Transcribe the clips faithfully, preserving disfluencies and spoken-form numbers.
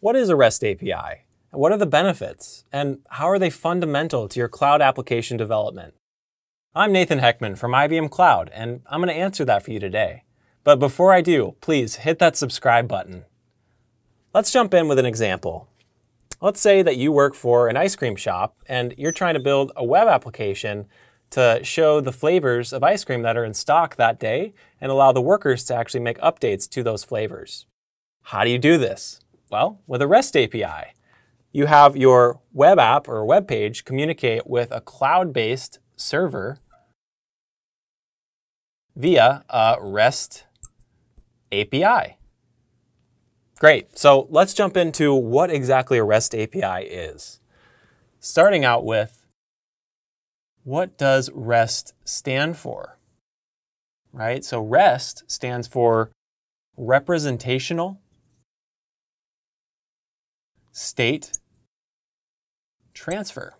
what is a REST A P I? What are the benefits? And how are they fundamental to your cloud application development? I'm Nathan Hekman from I B M Cloud, and I'm going to answer that for you today. But before I do, please hit that subscribe button. Let's jump in with an example. Let's say that you work for an ice cream shop and you're trying to build a web application to show the flavors of ice cream that are in stock that day and allow the workers to actually make updates to those flavors. How do you do this? Well, with a REST A P I. You have your web app or web page communicate with a cloud-based server via a REST A P I. Great, so let's jump into what exactly a REST A P I is. Starting out with, what does REST stand for? Right, so REST stands for Representational State Transfer.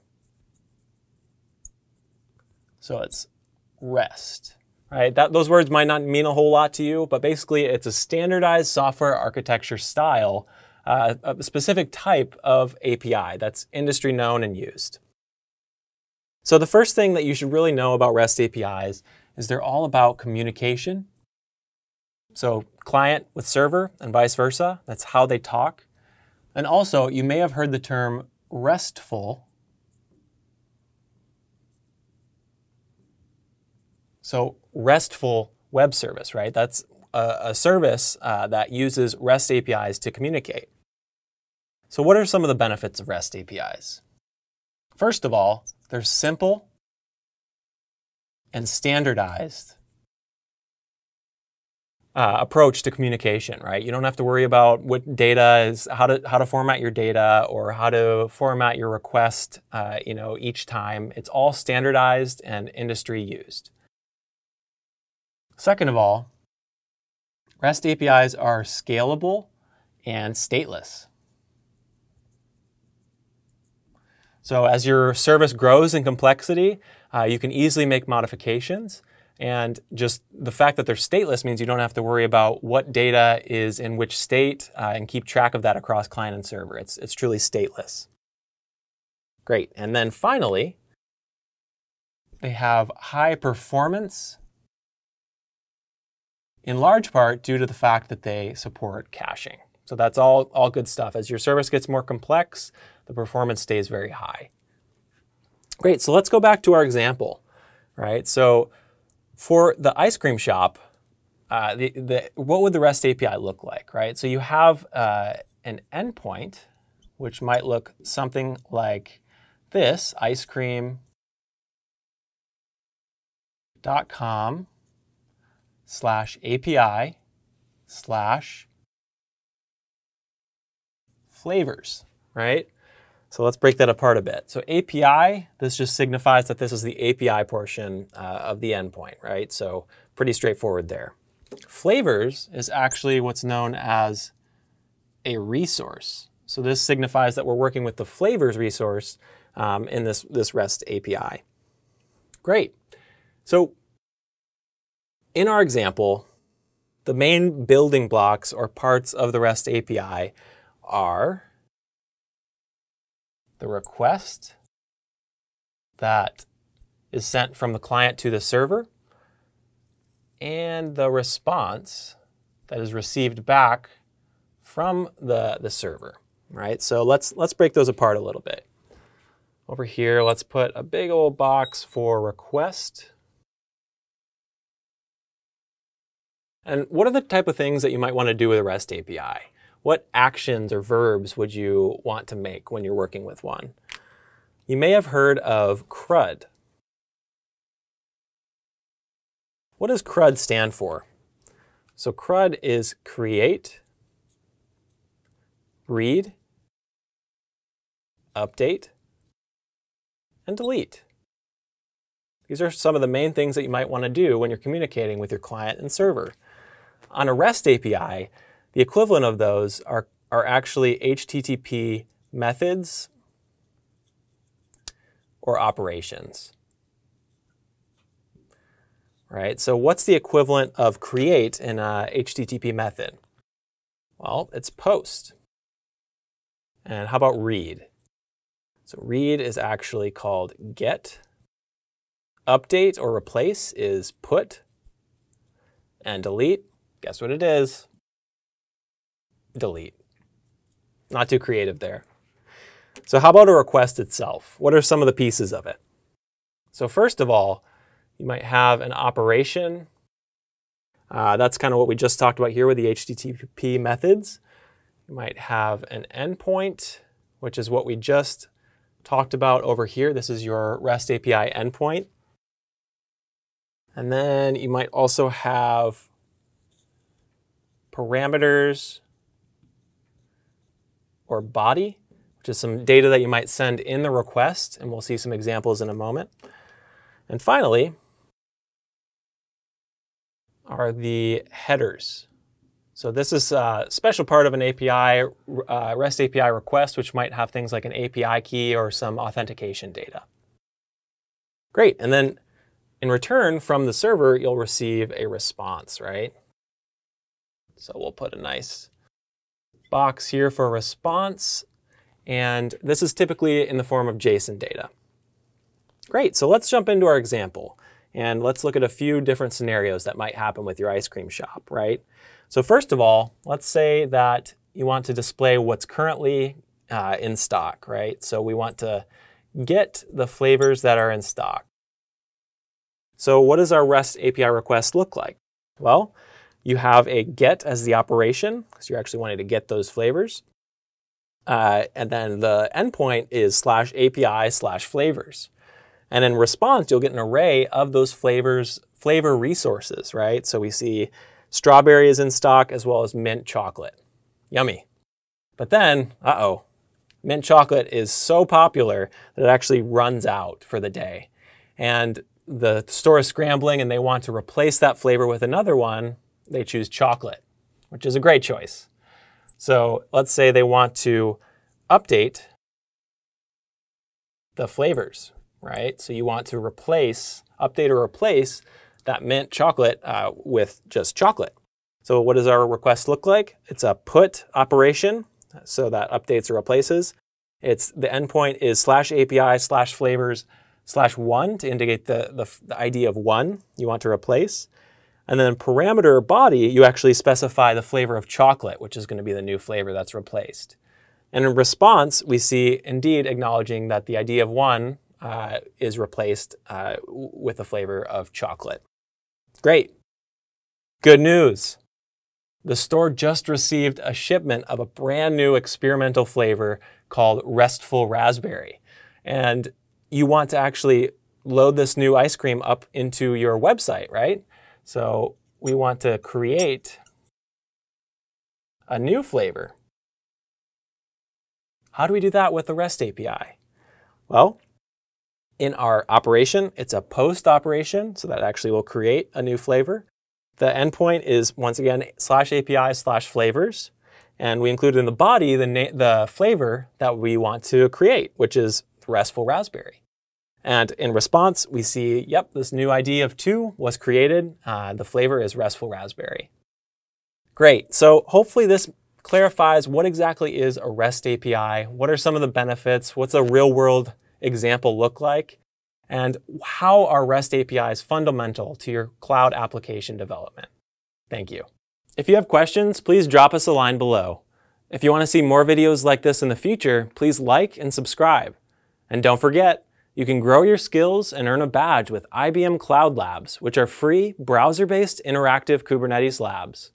So it's REST. Right? That, those words might not mean a whole lot to you, but basically it's a standardized software architecture style, uh, a specific type of A P I that's industry known and used. So the first thing that you should really know about REST A P Is is they're all about communication. So client with server and vice versa, that's how they talk. And also, you may have heard the term RESTful. So RESTful web service, right? That's a, a service uh, that uses REST A P Is to communicate. So what are some of the benefits of REST A P Is? First of all, they're simple and standardized uh, approach to communication, right? You don't have to worry about what data is, how to how to format your data or how to format your request, uh, you know, each time. It's all standardized and industry used. Second of all, REST A P Is are scalable and stateless. So as your service grows in complexity, uh, you can easily make modifications. And just the fact that they're stateless means you don't have to worry about what data is in which state uh, and keep track of that across client and server. It's, it's truly stateless. Great. And then finally, they have high performance, in large part due to the fact that they support caching. So that's all, all good stuff. As your service gets more complex, the performance stays very high. Great, so let's go back to our example, right? So for the ice cream shop, uh, the, the, what would the REST A P I look like, right? So you have uh, an endpoint, which might look something like this, ice cream dot com slash A P I slash flavors, right? So let's break that apart a bit. So A P I, this just signifies that this is the A P I portion uh, of the endpoint, right? So pretty straightforward there. Flavors is actually what's known as a resource. So this signifies that we're working with the flavors resource um, in this, this REST A P I. Great. So in our example, the main building blocks or parts of the REST A P I are the request that is sent from the client to the server and the response that is received back from the, the server, right? So let's, let's break those apart a little bit. Over here, let's put a big old box for request. And what are the type of things that you might want to do with a REST A P I? What actions or verbs would you want to make when you're working with one? You may have heard of CRUD. What does CRUD stand for? So CRUD is create, read, update, and delete. These are some of the main things that you might want to do when you're communicating with your client and server. On a REST A P I, the equivalent of those are, are actually H T T P methods or operations. Right? So what's the equivalent of create in a H T T P method? Well, it's post. And how about read? So read is actually called get. Update or replace is put. And delete, guess what it is? Delete. Not too creative there. So how about a request itself? What are some of the pieces of it? So first of all, you might have an operation. Uh, that's kind of what we just talked about here with the H T T P methods. You might have an endpoint, which is what we just talked about over here. This is your REST A P I endpoint. And then you might also have parameters or body, which is some data that you might send in the request, and we'll see some examples in a moment. And finally are the headers. So this is a special part of an A P I, uh, REST A P I request, which might have things like an A P I key or some authentication data. Great, and then in return from the server, you'll receive a response, right? So we'll put a nice box here for a response, and this is typically in the form of JSON data. Great, so let's jump into our example, and let's look at a few different scenarios that might happen with your ice cream shop, right? So first of all, let's say that you want to display what's currently uh, in stock, right? So we want to get the flavors that are in stock. So what does our REST A P I request look like? Well, you have a get as the operation, because you're actually wanting to get those flavors. Uh, and then the endpoint is slash API slash flavors. And in response, you'll get an array of those flavors, flavor resources, right? So we see strawberry is in stock as well as mint chocolate. Yummy. But then, uh-oh, mint chocolate is so popular that it actually runs out for the day. And the store is scrambling and they want to replace that flavor with another one. They choose chocolate, which is a great choice. So let's say they want to update the flavors, right? So you want to replace, update or replace that mint chocolate uh, with just chocolate. So what does our request look like? It's a put operation, so that updates or replaces. It's the endpoint is slash API slash flavors slash one to indicate the, the, the I D of one you want to replace. And then parameter body, you actually specify the flavor of chocolate, which is going to be the new flavor that's replaced. And in response, we see indeed acknowledging that the I D of one uh, is replaced uh, with the flavor of chocolate. Great. Good news. The store just received a shipment of a brand new experimental flavor called Restful Raspberry. And you want to actually load this new ice cream up into your website, right? So we want to create a new flavor. How do we do that with the REST A P I? Well, in our operation, it's a post operation, so that actually will create a new flavor. The endpoint is, once again, slash API slash flavors. And we include in the body the, the flavor that we want to create, which is Restful Raspberry. And in response, we see, yep, this new I D of two was created. Uh, the flavor is Restful Raspberry. Great. So hopefully this clarifies what exactly is a REST A P I, what are some of the benefits, what's a real-world example look like, and how are REST A P Is fundamental to your cloud application development. Thank you. If you have questions, please drop us a line below. If you want to see more videos like this in the future, please like and subscribe. And don't forget, you can grow your skills and earn a badge with I B M Cloud Labs, which are free, browser-based interactive Kubernetes labs.